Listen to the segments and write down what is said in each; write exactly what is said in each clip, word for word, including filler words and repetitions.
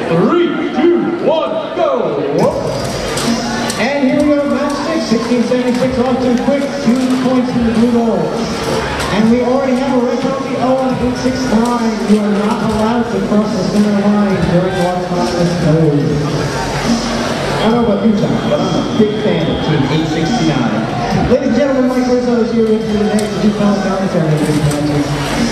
three, two, one, go! And here we go, match six, sixteen seventy-six off too quick, two points in the blue goal. And we already have a red penalty, oh, on eight six nine. You are not allowed to cross the center line during one this code. I don't know about you, Tom, but I'm a big fan of Team eight sixty-nine. Ladies and gentlemen, Mike Rizzo is here with you today to do final commentary of these matches.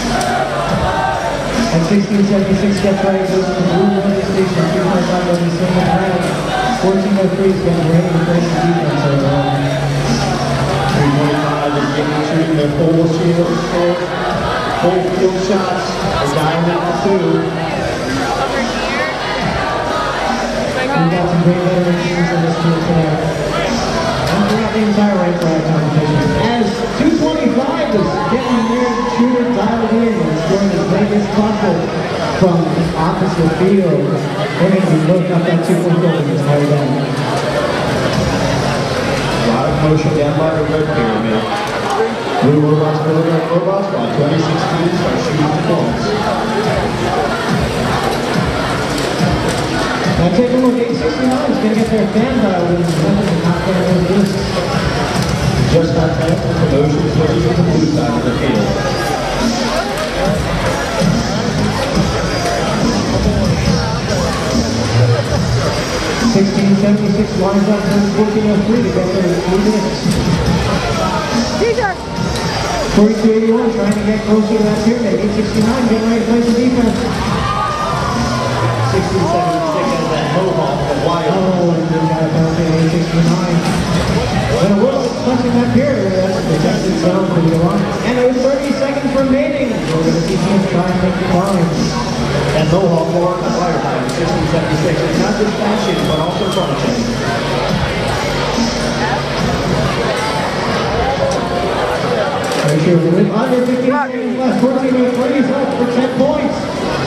And sixteen seventy-six gets ready, goes to the blue radio station, three point five of the single round. fourteen oh three is getting ready to play some defense overall. three twenty-five is getting through the full shield, full, full field shots. A diamond two. We've got some great veteran teams in this team today. And throughout the entire Riot competition. As two twenty-five is getting near the shooter dialed in and scoring his latest bucket from the opposite field. We're going to be loading up that two-point goal the entire game. A lot of motion down by the red pyramid. Blue Robots go to Robots while twenty sixteen start shooting the points. Now take a look, eight sixty-nine is going to get their fan dialed in and not going to lose. Just got that, the motion is ready for the blue side of the field. sixteen seventy-six lines up to fourteen oh three to get their three minutes. forty-two eighty-one trying to get closer to that pyramid. eight sixty-nine getting ready to play some defense. sixteen seventy-six has that mohawk, the wide. Oh, and then got a penalty at eight sixty-nine. And a little touching that period, that's a protected zone for the line. And there's thirty seconds remaining. We're going to see teams try and make the points. And mohawk more on fire time, sixteen seventy-six. It's not just fashion, but also fronting. Make sure we're with under fifteen seconds left. fourteen oh three is up for ten points.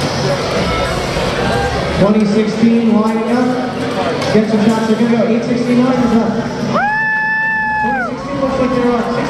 twenty sixteen lining up. Get some shots, they're going to go. eight sixty-nine is up. twenty sixteen looks like they're up.